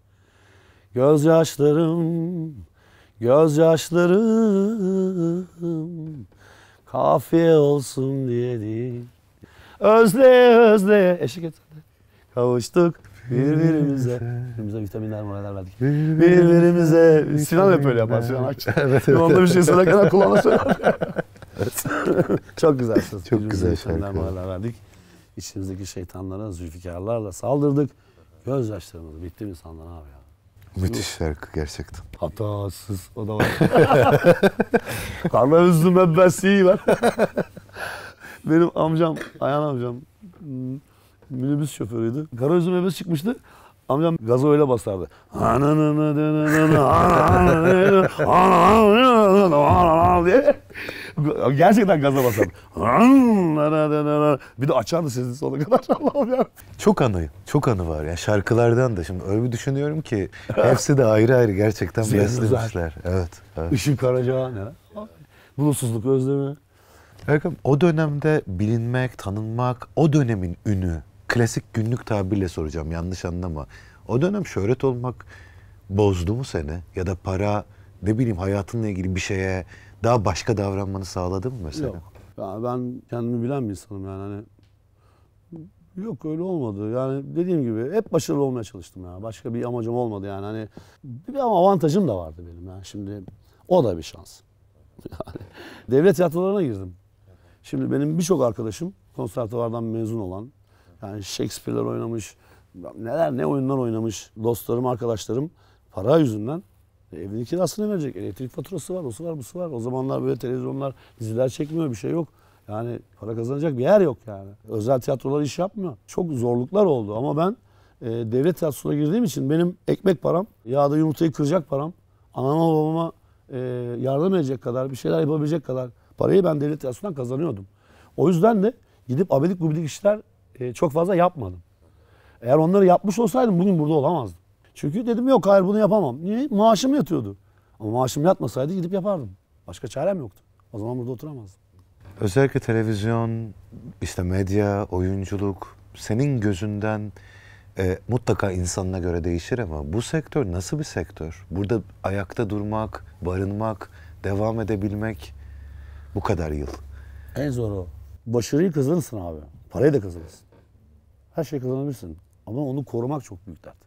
Gözyaşlarım, gözyaşlarım kafiye olsun diye değil. Özle özle eşlik et. Kavuştuk birbirimize. Birbirimize vitaminler, moraller verdik. Birbirimize. Sinan hep öyle yapar Sinan Akçay. Evet, evet. Onda bir şey söylerken kulağına söyler. Çok güzel söz. Çok güzel şarkı. Vitaminler, moraller verdik. İçimizdeki şeytanlara, zülfikarlarla saldırdık. Gözyaşlarımız bitti mi sandın abi ya? Müthiş şarkı gerçekten. Hatasız o da var. Karla üzüme besiyle. Benim amcam, Ayhan amcam minibüs şoförüydü. Kara üzüm ebesi çıkmıştı. Amcam gaza öyle basardı. diye. Gerçekten gaza basardı. Bir de açardı sesini sonuna kadar. Allah'ım ya. Çok anı, çok anı var ya şarkılardan da. Şimdi öyle bir düşünüyorum ki hepsi de ayrı ayrı gerçekten beslemişler. Evet, evet. Işık Karaca ne? Bulutsuzluk özlemi. Erkam, o dönemde bilinmek, tanınmak, o dönemin ünü, klasik günlük tabirle soracağım yanlış anlama. O dönem şöhret olmak bozdu mu seni? Ya da para, ne bileyim hayatınla ilgili bir şeye daha başka davranmanı sağladı mı mesela? Yok. Yani ben kendimi bilen bir insanım yani hani. Yok öyle olmadı. Yani dediğim gibi hep başarılı olmaya çalıştım ya. Başka bir amacım olmadı yani hani. Bir ama avantajım da vardı benim yani. Şimdi o da bir şans. Yani devlet tiyatrolarına girdim. Şimdi benim birçok arkadaşım konservatuvardan mezun olan, yani Shakespeare'ler oynamış, neler ne oyunlar oynamış dostlarım, arkadaşlarım para yüzünden evinin kirasını verecek. Elektrik faturası var, osu var, busu var. O zamanlar böyle televizyonlar, diziler çekmiyor, bir şey yok. Yani para kazanacak bir yer yok yani. Özel tiyatrolar iş yapmıyor. Çok zorluklar oldu ama ben e, devlet tiyatrosuna girdiğim için benim ekmek param, yağda yumurtayı kıracak param, anama babama e, yardım edecek kadar, bir şeyler yapabilecek kadar parayı ben devlet tiyatrosundan kazanıyordum. O yüzden de gidip abidik gubidik işler e, çok fazla yapmadım. Eğer onları yapmış olsaydım bugün burada olamazdım. Çünkü dedim yok hayır bunu yapamam. Niye? Maaşım yatıyordu. Ama maaşım yatmasaydı gidip yapardım. Başka çarem yoktu. O zaman burada oturamazdım. Özellikle televizyon, işte medya, oyunculuk senin gözünden e, mutlaka insanına göre değişir ama bu sektör nasıl bir sektör? Burada ayakta durmak, barınmak, devam edebilmek bu kadar yıl. En zor o. Başarıyı kazanırsın abi. Parayı da kazanırsın. Her şeyi kazanabilirsin. Ama onu korumak çok büyük dert.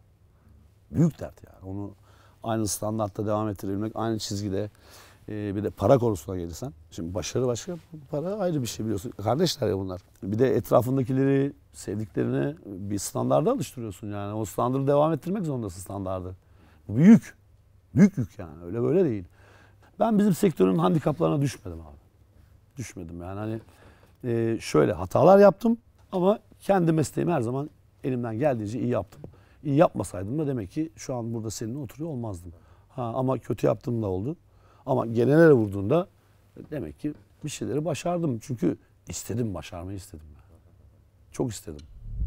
Büyük dert yani. Onu aynı standartta devam ettirebilmek, aynı çizgide e, bir de para konusuna gelirsen. Şimdi başarı başka, para ayrı bir şey biliyorsun. Kardeşler ya bunlar. Bir de etrafındakileri, sevdiklerini bir standarda alıştırıyorsun yani. O standardı devam ettirmek zorundasın standardı. Bu büyük. Büyük yük yani. Öyle böyle değil. Ben bizim sektörün handikaplarına düşmedim abi. Düşmedim yani hani e, şöyle hatalar yaptım ama kendi mesleğimi her zaman elimden geldiğince iyi yaptım. İyi yapmasaydım da demek ki şu an burada seninle oturuyor olmazdım. Ha, ama kötü yaptığım da oldu. Ama genellere vurduğunda demek ki bir şeyleri başardım. Çünkü istedim, başarmayı istedim. Ben. Çok istedim.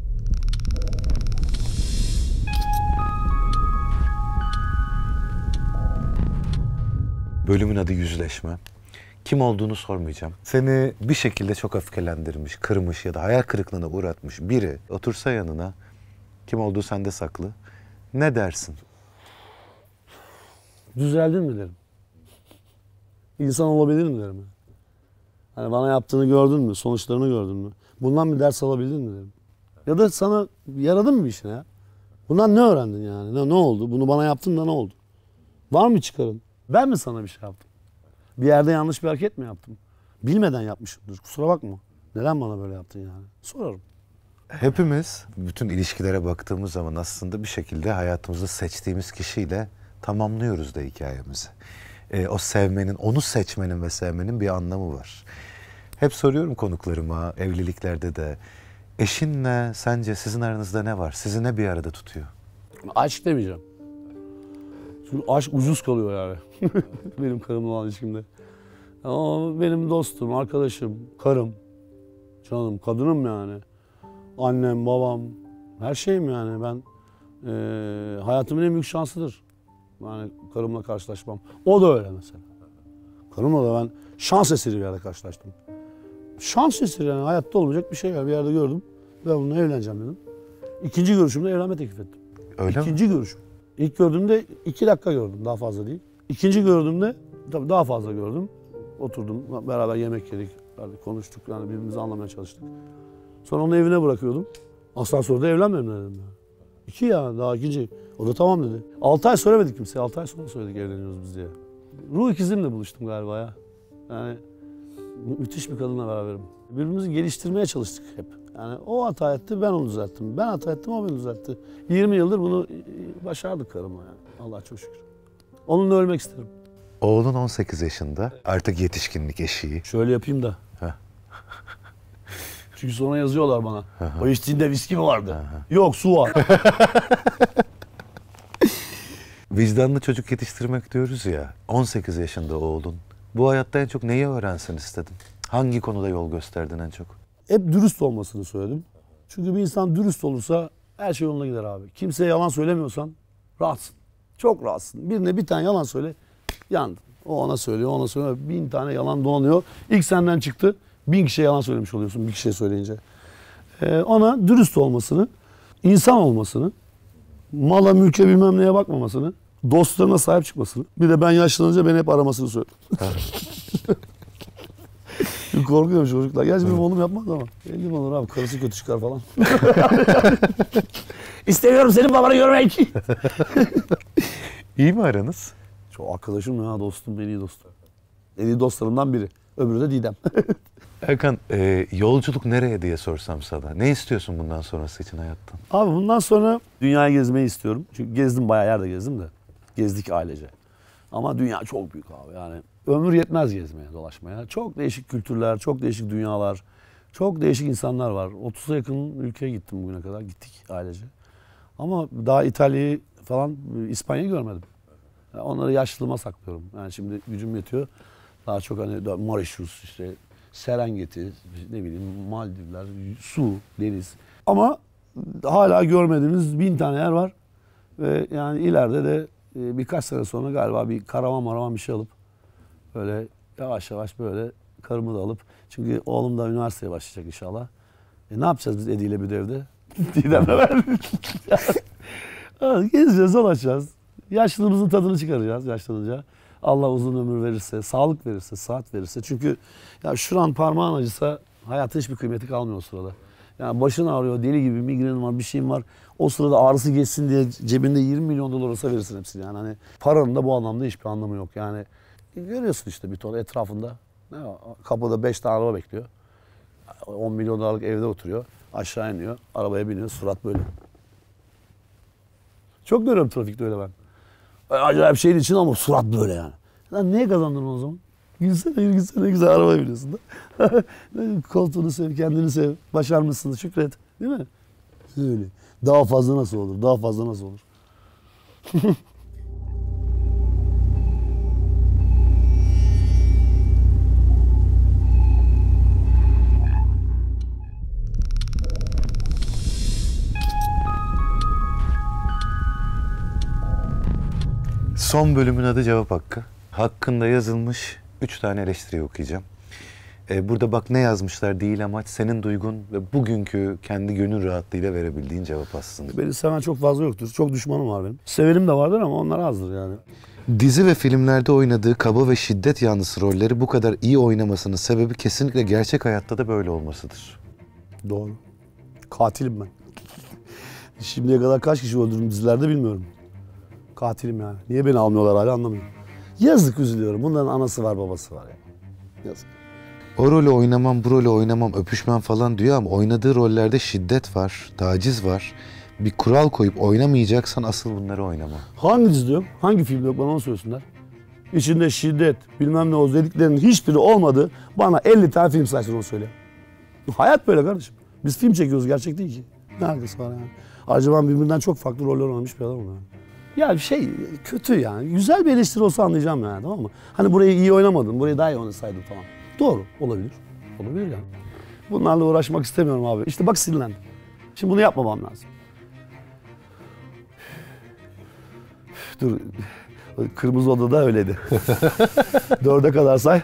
Bölümün adı Yüzleşme. Kim olduğunu sormayacağım. Seni bir şekilde çok öfkelendirmiş, kırmış ya da hayal kırıklığına uğratmış biri otursa yanına, kim olduğu sende saklı, ne dersin? Düzeldin mi derim. İnsan olabilir mi derim. Hani bana yaptığını gördün mü, sonuçlarını gördün mü? Bundan bir ders alabildin mi derim. Ya da sana yaradın mı işine ya? Bundan ne öğrendin yani? Ne, ne oldu? Bunu bana yaptın da ne oldu? Var mı çıkarın? Ben mi sana bir şey yaptım? Bir yerde yanlış bir hareket mi yaptım? Bilmeden yapmışımdır. Kusura bakma. Neden bana böyle yaptın yani? Sorarım. Hepimiz bütün ilişkilere baktığımız zaman aslında bir şekilde hayatımızda seçtiğimiz kişiyle tamamlıyoruz da hikayemizi. E, o sevmenin, onu seçmenin ve sevmenin bir anlamı var. Hep soruyorum konuklarıma, evliliklerde de. Eşinle sence sizin aranızda ne var? Sizi ne bir arada tutuyor? Aşk demeyeceğim. Çünkü aşk ucuz kalıyor yani. Benim karımla olan ilişkimde. Ama benim dostum, arkadaşım, karım, canım, kadınım yani. Annem, babam, her şeyim yani. Ben e, hayatımın en büyük şansıdır. Yani karımla karşılaşmam. O da öyle mesela. Karımla da ben şans eseri bir yerde karşılaştım. Şans eseri yani, hayatta olmayacak bir şey var. Bir yerde gördüm. Ben bununla evleneceğim dedim. İkinci görüşümde evlenme teklif ettim. Öyle İkinci mi? görüşüm. İlk gördüğümde iki dakika gördüm, daha fazla değil. İkinci gördüğümde tabii daha fazla gördüm. Oturdum, beraber yemek yedik, konuştuk, yani birbirimizi anlamaya çalıştık. Sonra onu evine bırakıyordum. Asansörde evlenmem dedim ya. İki ya, daha ikinci. O da tamam dedi. Altı ay söylemedik kimseye, altı ay sonra söyledik evleniyoruz biz diye. Ruh ikizimle buluştum galiba ya. Yani mü- müthiş bir kadınla beraberim. Birbirimizi geliştirmeye çalıştık hep. Yani o hata etti, ben onu düzelttim. Ben hata ettim, o beni düzeltti. yirmi yıldır bunu başardık karımla yani. Allah çok şükür. Onunla ölmek isterim. Oğlun on sekiz yaşında, artık yetişkinlik eşiği. Şöyle yapayım da. Heh. Çünkü sonra yazıyorlar bana. O içtiğinde viski mi vardı? Yok, su var. Vicdanlı çocuk yetiştirmek diyoruz ya, on sekiz yaşında oğlun. Bu hayatta en çok neyi öğrensin istedin? Hangi konuda yol gösterdin en çok? Hep dürüst olmasını söyledim. Çünkü bir insan dürüst olursa her şey yoluna gider abi. Kimseye yalan söylemiyorsan rahatsın. Çok rahatsın. Birine bir tane yalan söyle, yandın. O ona söylüyor, ona söylüyor. Bin tane yalan dolanıyor. İlk senden çıktı. Bin kişiye yalan söylemiş oluyorsun bir kişiye söyleyince. Ee, ona dürüst olmasını, insan olmasını, mala, mülke, bilmem neye bakmamasını, dostlarına sahip çıkmasını. Bir de ben yaşlanınca beni hep aramasını söyledim. Korkuyorum çocuklar. Gerçi benim oğlum yapmaz ama. Ellim olur abi, karısı kötü çıkar falan. İstemiyorum senin babanı görmek. İyi mi aranız? Çok arkadaşım ya, dostum, en iyi dostum. En iyi dostlarımdan biri. Öbürü de Didem. Erkan, e, yolculuk nereye diye sorsam sana. Ne istiyorsun bundan sonrası için hayattan? Abi bundan sonra dünyayı gezmeyi istiyorum. Çünkü gezdim, bayağı yerde gezdim de. Gezdik ailece. Ama dünya çok büyük abi yani. Ömür yetmez gezmeye, dolaşmaya. Çok değişik kültürler, çok değişik dünyalar, çok değişik insanlar var. otuza yakın ülkeye gittim bugüne kadar. Gittik ailece. Ama daha İtalya'yı falan, İspanya'yı görmedim. Yani onları yaşlılığıma saklıyorum. Yani şimdi gücüm yetiyor. Daha çok hani Mauritius, işte Serengeti, ne bileyim Maldivler, su, deniz. Ama hala görmediğimiz bin tane yer var. Ve yani ileride de birkaç sene sonra galiba bir karavan maravan bir şey alıp böyle yavaş yavaş böyle karımı da alıp, çünkü oğlum da üniversiteye başlayacak inşallah. E ne yapacağız biz Edi ile bir de evde? Didem'le ben. Gezeceğiz, dolaşacağız. Yaşlılığımızın tadını çıkaracağız yaşlanınca. Allah uzun ömür verirse, sağlık verirse, sıhhat verirse. Çünkü ya şuran parmağın acısa hayatta hiçbir kıymeti kalmıyor o sırada. Yani başın ağrıyor, deli gibi migrenin var, bir şeyin var. O sırada ağrısı geçsin diye cebinde yirmi milyon dolar olsa verirsin hepsini. Yani hani paranın da bu anlamda hiçbir anlamı yok. Yani görüyorsun işte bir ton etrafında. Ne var? Kapıda beş tane araba bekliyor. on milyon dolarlık evde oturuyor. Aşağı iniyor, arabaya biniyor, surat böyle. Çok görüyorum trafikte öyle ben. Acayip şeyin için ama surat böyle yani. Lan niye kazandın o zaman? Gülsene, gülsene, ne güzel arabaya biniyorsun da. Koltuğunu sev, kendini sev, başarmışsın, şükret. Değil mi? Öyle. Daha fazla nasıl olur? Daha fazla nasıl olur? Son bölümün adı Cevap Hakkı. Hakkında yazılmış üç tane eleştiri okuyacağım. Ee, burada bak ne yazmışlar değil, amaç senin duygun ve bugünkü kendi gönül rahatlığıyla verebildiğin cevap aslında. Beni seven çok fazla yoktur. Çok düşmanım var benim. Sevenim de vardır ama onlar azdır yani. Dizi ve filmlerde oynadığı kaba ve şiddet yanlısı rolleri bu kadar iyi oynamasının sebebi kesinlikle gerçek hayatta da böyle olmasıdır. Doğru. Katilim ben. Şimdiye kadar kaç kişi öldürdüm dizilerde bilmiyorum. Katilim yani. Niye beni almıyorlar hala anlamıyorum. Yazık, üzülüyorum. Bunların anası var, babası var ya. Yazık. O rolü oynamam, bu rolü oynamam, öpüşmem falan diyor ama oynadığı rollerde şiddet var, taciz var. Bir kural koyup oynamayacaksan asıl bunları oynama. Hangi dizi diyorum? Hangi film yok? Bana onu söylesinler. İçinde şiddet, bilmem ne o dediklerinin hiçbiri olmadı. Bana elli tane film saysın, onu söyle. Hayat böyle kardeşim. Biz film çekiyoruz, gerçek değil ki. Ne alakası var yani? Ayrıca ben birbirinden çok farklı roller oynamış bir adamım yani. Ya bir şey kötü yani. Güzel bir eleştiri olsa anlayacağım yani, tamam mı? Hani burayı iyi oynamadın, burayı daha iyi oynasaydın falan. Doğru, olabilir. Olabilir yani. Bunlarla uğraşmak istemiyorum abi. İşte bak sinirlendim. Şimdi bunu yapmamam lazım. Dur, Kırmızı Oda'da öyleydi. Dörde kadar say.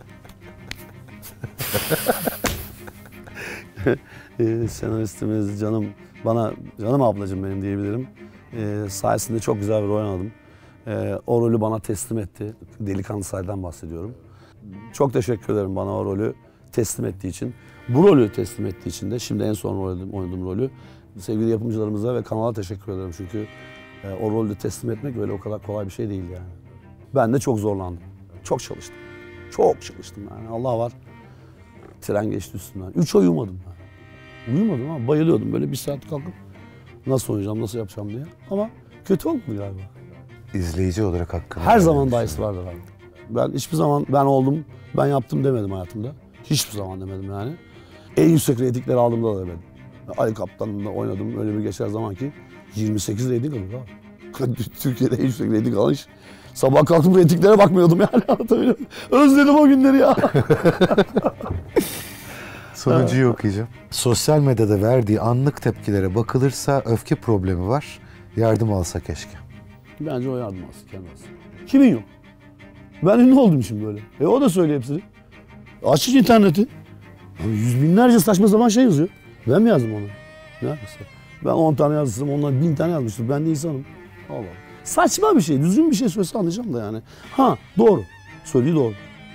ee, senaristimiz canım, bana canım ablacığım benim diyebilirim. Ee, sayesinde çok güzel bir rol oynadım. Ee, o rolü bana teslim etti. Delikanlı Say'dan bahsediyorum. Çok teşekkür ederim bana o rolü teslim ettiği için. Bu rolü teslim ettiği için de şimdi en son oynadığım, oynadığım rolü sevgili yapımcılarımıza ve kanala teşekkür ederim. Çünkü e, o rolü teslim etmek öyle o kadar kolay bir şey değil yani. Ben de çok zorlandım. Çok çalıştım. Çok çalıştım yani. Allah var. Tren geçti üstünden. Üç ay uyumadım ben. Uyumadım ama bayılıyordum. Böyle bir saat kalkıp nasıl oynayacağım, nasıl yapacağım diye. Ama kötü olmadı galiba. İzleyici olarak hakkını Her zaman vermemişsin. dayısı vardır abi. Ben hiçbir zaman ben oldum, ben yaptım demedim hayatımda. Hiçbir zaman demedim yani. En yüksek reytingleri aldığımda da demedim. Ali Kaptan'la oynadım, öyle bir geçer zaman ki yirmi sekiz reyting alıyor abi. Türkiye'de en yüksek reyting alan iş. Sabah kalktım reytinglere bakmıyordum yani. Anlatabiliyor muyum? Özledim o günleri ya. Sonuncuyu okuyacağım. Sosyal medyada verdiği anlık tepkilere bakılırsa öfke problemi var. Yardım alsa keşke. Bence o yardım alsın, kendi alsın. Kimin yok? Ben ünlü oldum şimdi böyle. E o da söyle hepsini. Aç interneti. Yüz binlerce saçma sapan şey yazıyor. Ben mi yazdım onu? Ne yapmışsın? Ben on tane yazmıştım, onlar bin tane yazmıştım. Ben de insanım. Allah Allah. Saçma bir şey, düzgün bir şey söylese anlayacağım da yani. Ha doğru, söylediği doğru.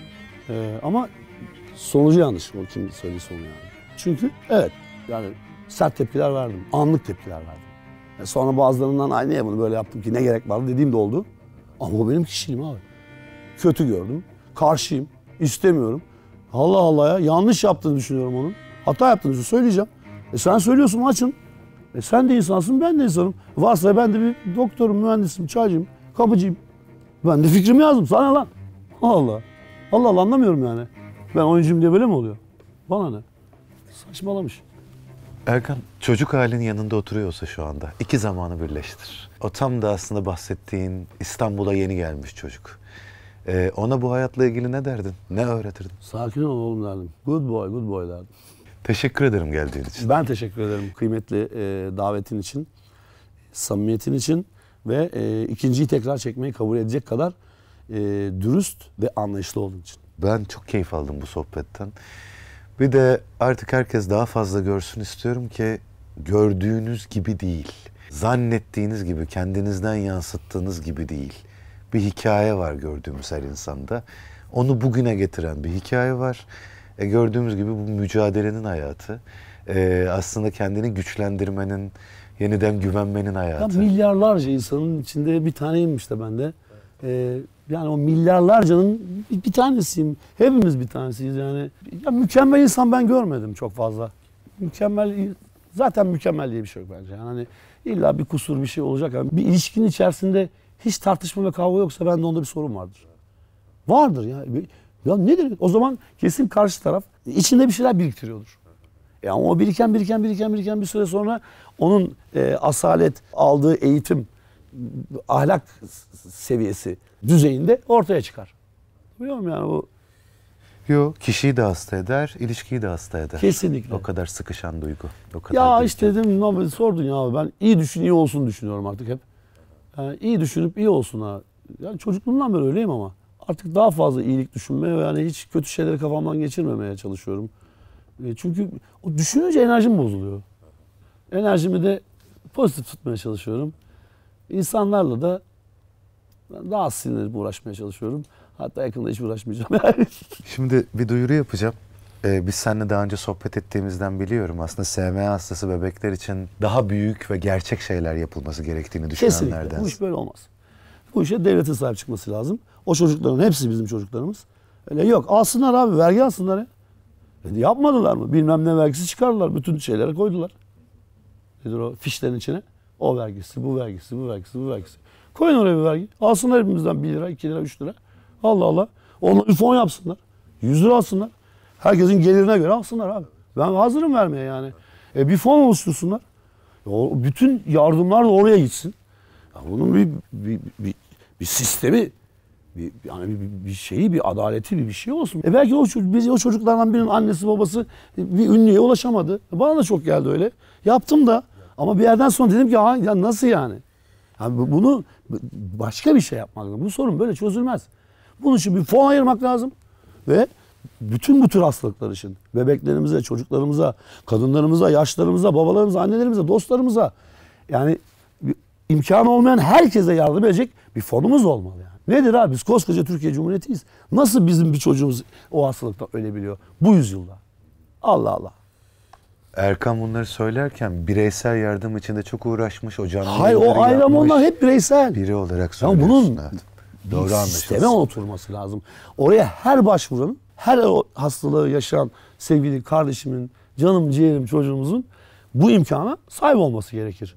Ee, ama sonucu yanlış. O kim söylediği sonu yani. Çünkü evet, yani sert tepkiler verdim, anlık tepkiler verdim. E sonra bazılarından ay niye bunu böyle yaptım ki, ne gerek vardı dediğim de oldu. Ama o benim kişiliğim abi. Kötü gördüm, karşıyım, istemiyorum. Allah Allah ya, yanlış yaptığını düşünüyorum onun. Hata yaptığını söyleyeceğim. E sen söylüyorsun, açın. E sen de insansın, ben de insanım. Varsa ben de bir doktorum, mühendisim, çaycıyım, kapıcıyım. Ben de fikrimi yazdım, sana lan. Allah Allah Allah, anlamıyorum yani. Ben oyuncuyum diye böyle mi oluyor? Bana ne? Saçmalamış. Erkan, çocuk halinin yanında oturuyorsa şu anda iki zamanı birleştir. O tam da aslında bahsettiğin İstanbul'a yeni gelmiş çocuk. Ee, ona bu hayatla ilgili ne derdin? Ne öğretirdin? Sakin ol oğlum derdim. Good boy, good boy derdim. Teşekkür ederim geldiğin için. Ben teşekkür ederim kıymetli e, davetin için, samimiyetin için ve e, ikinciyi tekrar çekmeyi kabul edecek kadar e, dürüst ve anlayışlı olduğun için. Ben çok keyif aldım bu sohbetten. Bir de artık herkes daha fazla görsün istiyorum ki gördüğünüz gibi değil. Zannettiğiniz gibi, kendinizden yansıttığınız gibi değil. Bir hikaye var gördüğümüz her insanda. Onu bugüne getiren bir hikaye var. E gördüğümüz gibi bu mücadelenin hayatı. E aslında kendini güçlendirmenin, yeniden güvenmenin hayatı. Ya milyarlarca insanın içinde bir taneyim işte ben de. Ee, yani o milyarlarcanın bir, bir tanesiyim. Hepimiz bir tanesiyiz yani. Ya mükemmel insan ben görmedim çok fazla. Mükemmel, zaten mükemmel diye bir şey yok bence. Yani hani illa bir kusur, bir şey olacak. Yani bir ilişkinin içerisinde hiç tartışma ve kavga yoksa bende onda bir sorun vardır. Vardır ya. Ya nedir? O zaman kesin karşı taraf içinde bir şeyler biriktiriyordur. Yani o biriken biriken biriken biriken bir süre sonra onun e, asalet, aldığı eğitim, ahlak seviyesi düzeyinde ortaya çıkar. Biliyor musun yani o? Yok, kişiyi de hasta eder, ilişkiyi de hasta eder. Kesinlikle. O kadar sıkışan duygu. O kadar Ya duygu. işte dedim, ne sordun ya abi, ben iyi düşün iyi olsun düşünüyorum artık hep. Yani iyi düşünüp iyi olsun ha. Yani çocukluğumdan beri öyleyim ama artık daha fazla iyilik düşünmeye ve yani hiç kötü şeyleri kafamdan geçirmemeye çalışıyorum. E çünkü o düşününce enerjim bozuluyor. Enerjimi de pozitif tutmaya çalışıyorum. İnsanlarla da daha sinirli uğraşmaya çalışıyorum. Hatta yakında hiç uğraşmayacağım yani. Şimdi bir duyuru yapacağım. Ee, biz seninle daha önce sohbet ettiğimizden biliyorum. Aslında S M A hastası bebekler için daha büyük ve gerçek şeyler yapılması gerektiğini düşünenlerden. Kesinlikle. Bu iş böyle olmaz. Bu işe devletin sahip çıkması lazım. O çocukların hepsi bizim çocuklarımız. Öyle yok. Alsınlar abi. Vergi alsınlar ya. E, yapmadılar mı? Bilmem ne vergisi çıkardılar. Bütün şeylere koydular. Nedir o? Fişlerin içine. O vergisi, bu vergisi, bu vergisi, bu vergisi. Koyun oraya bir vergi. Alsınlar hepimizden bir lira, iki lira, üç lira. Allah Allah. Onu üfon yapsınlar. yüz lira alsınlar. Herkesin gelirine göre alsınlar abi. Ben hazırım vermeye yani. E, bir fon oluştursunlar. O, bütün yardımlar da oraya gitsin. Ya bunun bir, bir, bir, bir sistemi, bir, yani bir, bir şeyi, bir adaleti, bir, bir şey olsun. E belki o, biz, o çocuklardan birinin annesi babası bir ünlüye ulaşamadı. Bana da çok geldi öyle. Yaptım da ama bir yerden sonra dedim ki ya nasıl yani? Yani bunu başka bir şey yapmak lazım. Bu sorun böyle çözülmez. Bunun için bir fon ayırmak lazım ve bütün bu tür hastalıklar için bebeklerimize, çocuklarımıza, kadınlarımıza, yaşlarımıza, babalarımıza, annelerimize, dostlarımıza yani imkanı olmayan herkese yardım edecek bir fonumuz olmalı yani. Nedir abi? Biz koskoca Türkiye Cumhuriyeti'yiz. Nasıl bizim bir çocuğumuz o hastalıktan ölebiliyor bu yüzyılda? Allah Allah. Erkan bunları söylerken bireysel yardım için de çok uğraşmış. O canlı Hayır o ayrım onlar hep bireysel. Biri olarak Ya söylüyorsun. bunun Evet. bir Doğru sisteme anlaşılsın. oturması lazım. Oraya her başvuranın, her o hastalığı yaşayan sevgili kardeşimin, canım ciğerim çocuğumuzun bu imkana sahip olması gerekir.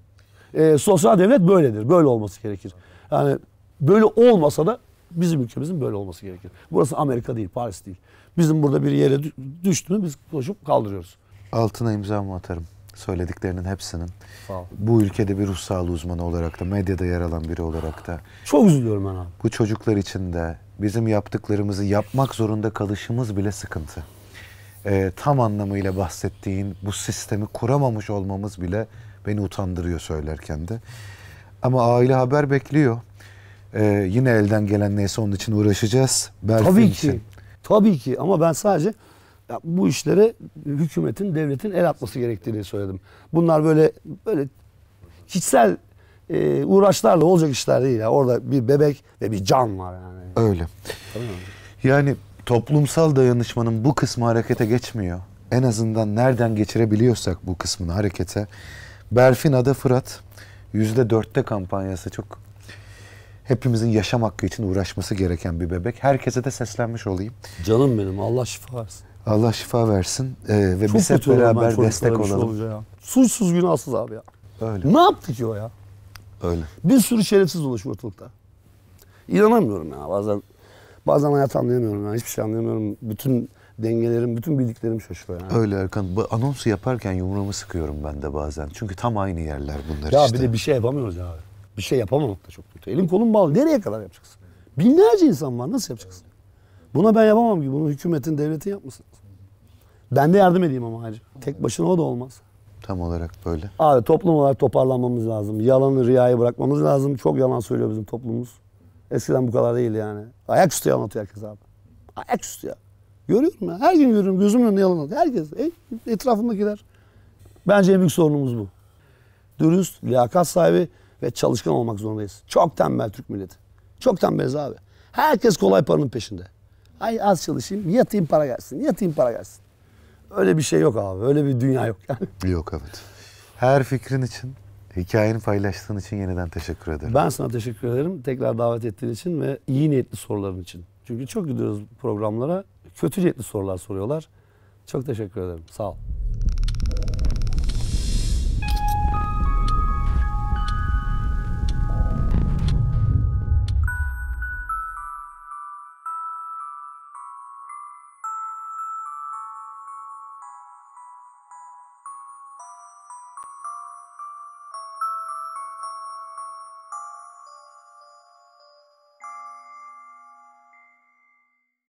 Ee, sosyal devlet böyledir. Böyle olması gerekir. Yani böyle olmasa da bizim ülkemizin böyle olması gerekir. Burası Amerika değil, Paris değil. Bizim burada bir yere düştü mü biz koşup kaldırıyoruz. Altına imzamı atarım. Söylediklerinin hepsinin. Sağ ol. Bu ülkede bir ruh sağlığı uzmanı olarak da, medyada yer alan biri olarak da, Çok üzülüyorum ben abi. bu çocuklar için de bizim yaptıklarımızı yapmak zorunda kalışımız bile sıkıntı. Ee, tam anlamıyla bahsettiğin bu sistemi kuramamış olmamız bile beni utandırıyor söylerken de. Ama aile haber bekliyor. Ee, yine elden gelen neyse onun için uğraşacağız. Berfin Tabii için. ki. Tabii ki ama ben sadece ya bu işlere hükümetin, devletin el atması gerektiğini söyledim. Bunlar böyle böyle kişisel e, uğraşlarla olacak işler değil ya. Orada bir bebek ve bir can var yani. Öyle. Tabii mi? Yani toplumsal dayanışmanın bu kısmı harekete geçmiyor. En azından nereden geçirebiliyorsak bu kısmını harekete. Berfin Ada Fırat yüzde dörtte kampanyası çok hepimizin yaşam hakkı için uğraşması gereken bir bebek. Herkese de seslenmiş olayım. Canım benim Allah şifa versin. Allah şifa versin ee, ve Çok biz hep kötü oluyorum ben beraber çocuklara destek bir şey olalım. olunca ya. Suçsuz günahsız abi ya. Öyle. Ne yaptı ki o ya? Öyle. Bir sürü şerefsiz dolaşıyor ortalıkta. İnanamıyorum ya bazen. Bazen hayat anlayamıyorum ya. Hiçbir şey anlayamıyorum. Bütün dengelerim, bütün bildiklerim şaşıyor yani. Öyle Erkan. Bu anonsu yaparken yumruğumu sıkıyorum ben de bazen. Çünkü tam aynı yerler bunlar Ya işte. bir de bir şey yapamıyoruz ya abi. Bir şey yapamamak da çok kötü. Elin kolun bağlı. Nereye kadar yapacaksın? Binlerce insan var. Nasıl yapacaksın? Buna ben yapamam ki. Bunu hükümetin, devletin yapmasın. Ben de yardım edeyim ama ayrıca. Tek başına o da olmaz. Tam olarak böyle. Abi toplum olarak toparlanmamız lazım. Yalanı, riyayı bırakmamız lazım. Çok yalan söylüyor bizim toplumumuz. Eskiden bu kadar değil yani. Ayaküstü yalan atıyor herkes abi. Ayaküstü ya. Görüyorum ya. Her gün görüyorum. Gözümün önünde yalan atıyor. Herkes. E, etrafımdakiler. Bence en büyük sorunumuz bu. Dürüst, liyakat sahibi ve çalışkan olmak zorundayız. Çok tembel Türk milleti. Çok tembeliz abi. Herkes kolay paranın peşinde. Ay az çalışayım, yatayım para gelsin, yatayım para gelsin. Öyle bir şey yok abi. Öyle bir dünya yok yani. Yok evet. Her fikrin için, hikayeni paylaştığın için yeniden teşekkür ederim. Ben sana teşekkür ederim. Tekrar davet ettiğin için ve iyi niyetli soruların için. Çünkü çok gidiyoruz programlara. Kötü niyetli sorular soruyorlar. Çok teşekkür ederim. Sağ ol.